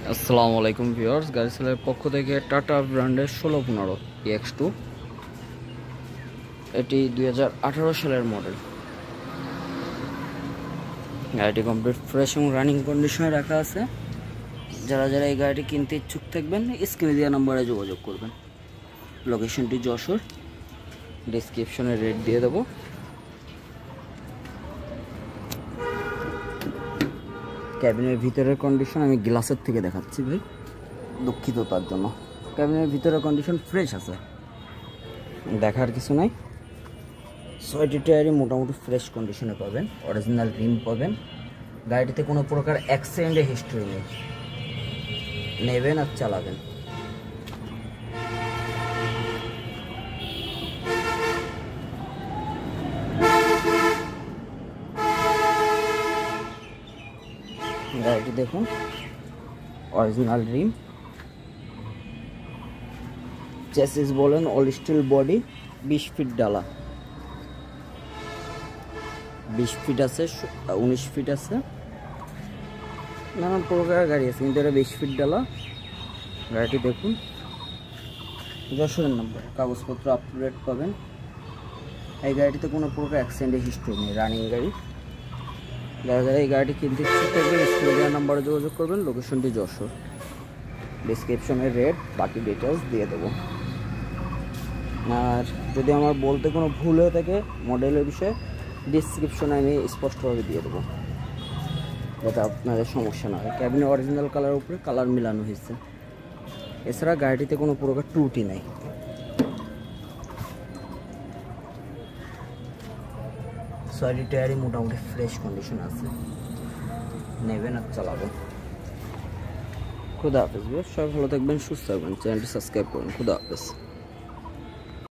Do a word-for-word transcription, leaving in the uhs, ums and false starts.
আসসালামু আলাইকুম ভিউয়ার্স, গাড়ি সেলের পক্ষ থেকে টাটা ব্র্যান্ডের ষোলো পনেরো এক্স টু, এটি দুই হাজার আঠারো সালের মডেল। গাড়িটি কমপ্লিট ফ্রেশ এবং রানিং কন্ডিশনে রাখা আছে। যারা যারা এই গাড়িটি কিনতে ইচ্ছুক থাকবেন স্ক্রিনে দেওয়া নম্বরে যোগাযোগ করবেন। লোকেশনটি যশোর, ডিসক্রিপশনে রেট দিয়ে দেবো। ক্যাবিনের ভিতরের কন্ডিশন আমি গ্লাসের থেকে দেখাচ্ছি ভাই, দুঃখিত তার জন্য। ক্যাবিনের ভিতরের কন্ডিশন ফ্রেশ আছে, দেখার কিছু নাই। ছয়টি টায়ারই মোটামুটি ফ্রেশ কন্ডিশনে পাবেন, অরিজিনাল রিম পাবেন। গাড়িটিতে কোনো প্রকার অ্যাক্সিডেন্টের হিস্ট্রি নেই, নেবেন আর চালাবেন। গাড়িটি দেখুন, অরিজিনাল রিম, চেসিস বলেন অল স্টিল বডি, বিশ ফিট ডালা, বিশ ফিট আছে, উনিশ ফিট আছে, নানান প্রকার গাড়ি আছে, কিন্তু এটা বিশ ফিট ডালা। গাড়িটি দেখুন, যশোরের নাম্বার, কাগজপত্র আপ টু ডেট পাবেন। এই গাড়িটিতে কোনো প্রকার অ্যাক্সিডেন্টের হিস্ট্রি নেই, রানিং গাড়ি। যারা যারা এই গাড়িটি কিনতে ইচ্ছুক থাকবেন স্ক্রিনে দেওয়া নাম্বারে যোগাযোগ করবেন। লোকেশনটি যশোর, ডিসক্রিপশনের রেট বাকি ডিটেলস দিয়ে দেবো। আর যদি আমার বলতে কোনো ভুল হয়ে থাকে মডেলের বিষয়ে, ডিসক্রিপশনে আমি স্পষ্টভাবে দিয়ে দেবো, যাতে আপনাদের সমস্যা না হয়। ক্যাবিনে অরিজিনাল কালার উপরে কালার মিলানো হয়েছে। এছাড়া গাড়িটিতে কোনো প্রকার ত্রুটি নাই। ছয়টি টায়ারই মোটামুটি ফ্রেশ কন্ডিশন আছে, নেবেন আর চালাবেন। খুদা হাফেজ, সবাই ভালো থাকবেন, সুস্থ থাকবেন, চ্যানেলটি সাবস্ক্রাইব করুন। খুদা হাফেজ।